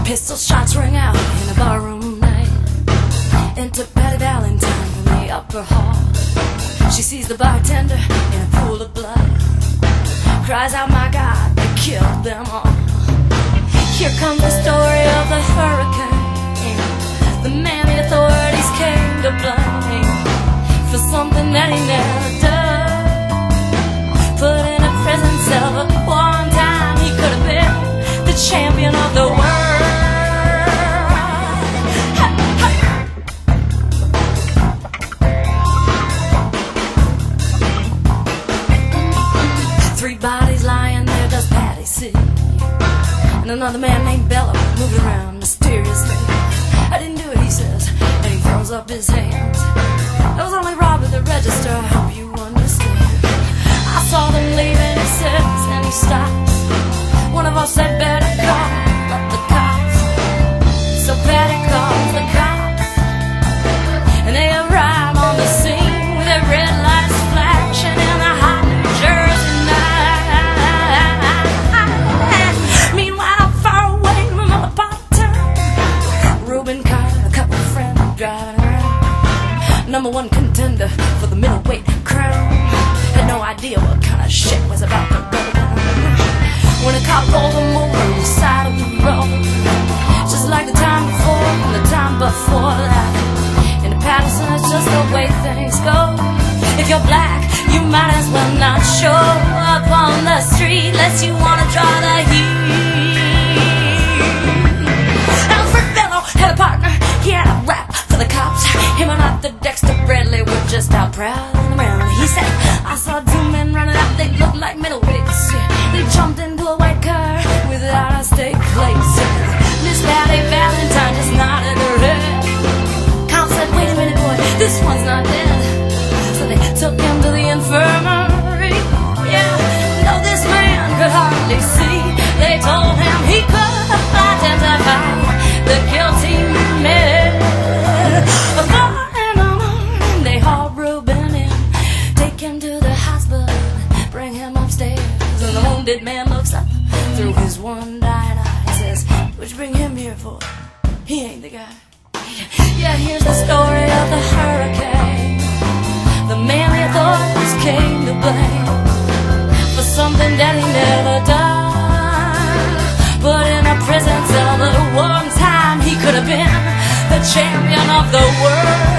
Pistol shots ring out in a barroom night. Enter Patty Valentine from the upper hall. She sees the bartender in a pool of blood, cries out, "My God, they killed them all." Here comes the story of the hurricane, the man the authorities came to blame for something that he never done. Put in a prison cell, but one time he could have been the champion of the world. Three bodies lying there, does Patty see? And another man named Bello moving around mysteriously. "I didn't do it," he says, and he throws up his hands. "I was only robbed at the register, I hope you understand. I saw them leaving," he says, and he stops. "One of us had better call up the cops." So Patty calls the cops, and they arrive on the scene with their red lights flashing in the hot New Jersey night. Meanwhile, far away from the bottom, Reuben Carter and a couple of friends driving around. #1 contender for the middleweight crown had no idea what kind of shit was about to go down when a cop pulled him over on the side of the road, just like the time before and the time before that. In Patterson, it's just the way things go. If you're black, you might as well not show up on the street unless you wanna draw the heat. Alfred Bello had a partner, he had a rap for the cops. Him and Arthur Dexter Bradley were just out prowling around. He said, "I saw two men running out, they looked like middleweights. They jumped into a white car without a state plate. Miss Patty Valentine just nodded her head. Cop said, "Wait a minute, boy, this one's not dead." So they took him to the infirmary. Yeah, no, this man could hardly see. They told him he could identify the guilty man. They haul Reuben in, take him to the hospital, bring him upstairs, and the wounded man looks up through his one-eyed eye, says, "What'd you bring him here for? He ain't the guy." Yeah, here's the story of the hurricane, the man the authorities came to blame for something that he never done. But in a prison cell, but one time he could have been the champion of the world.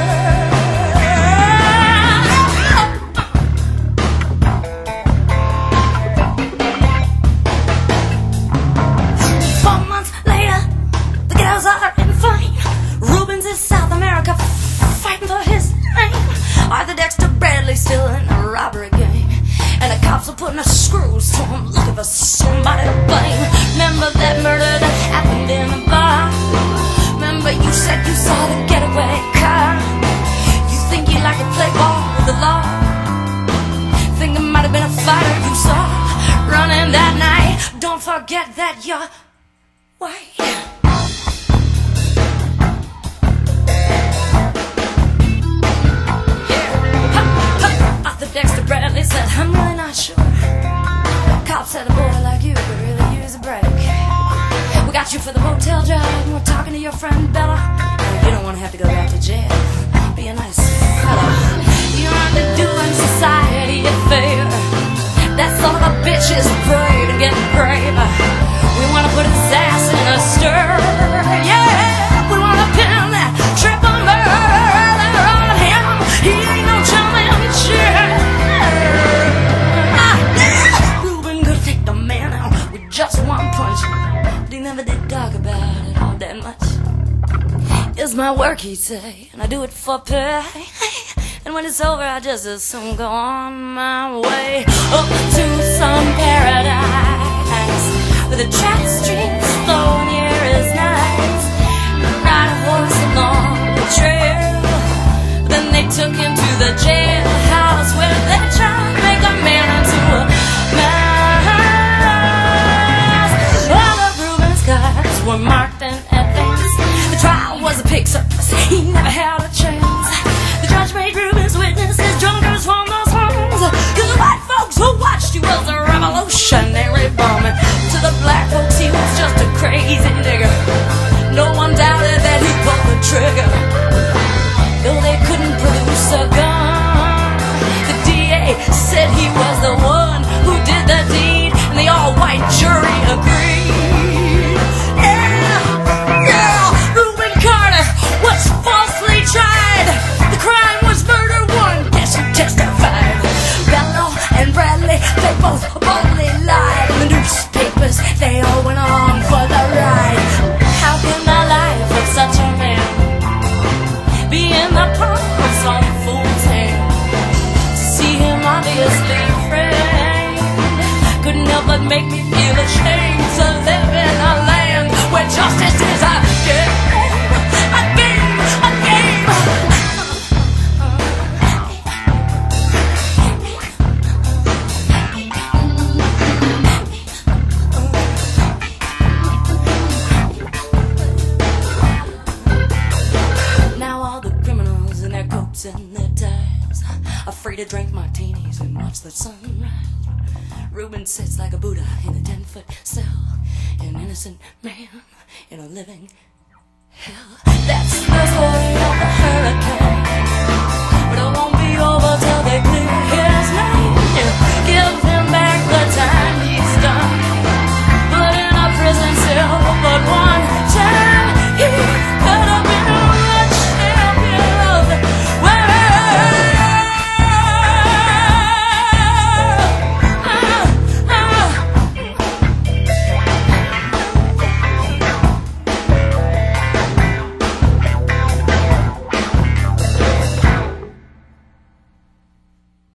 Arthur Dexter Bradley still in a robbery game, and the cops are putting the screws to him, looking for somebody to blame. Remember that murder that happened in the bar? Remember you said you saw the getaway car? You think you like to play ball with the law? Think it might have been a fighter you saw running that night? Don't forget that you're white. Dexter Bradley said, "I'm really not sure. Cops said a boy like you could really use a break. We got you for the motel job, and we're talking to your friend Bella. You don't want to have to go back to jail. Be a nice fella. You aren't doing society a favor. That son of a bitch is afraid of getting brave. We want to put his ass in a stir. Yeah, we want to pin that triple murder on him. He ain't no jumping shit. Just one punch, but he never did talk about it all that much. It's my work, he'd say, and I do it for pay. And when it's over, I just assume go on my way up to some paradise where the track streams flow and the air is nice. Ride a horse along the trail. Then they took him to the jailhouse where they tried to make a man into a man. Were marked in advance. The trial was a pig circus. He never had a chance. The judge made Reuben's witnesses drunkards from those homes. To the white folks who watched, he was a revolutionary bomb. To the black folks, he was just a crazy nigger. to drink martinis and watch the sunrise. Reuben sits like a Buddha in a 10-foot cell, an innocent man in a living hell. That's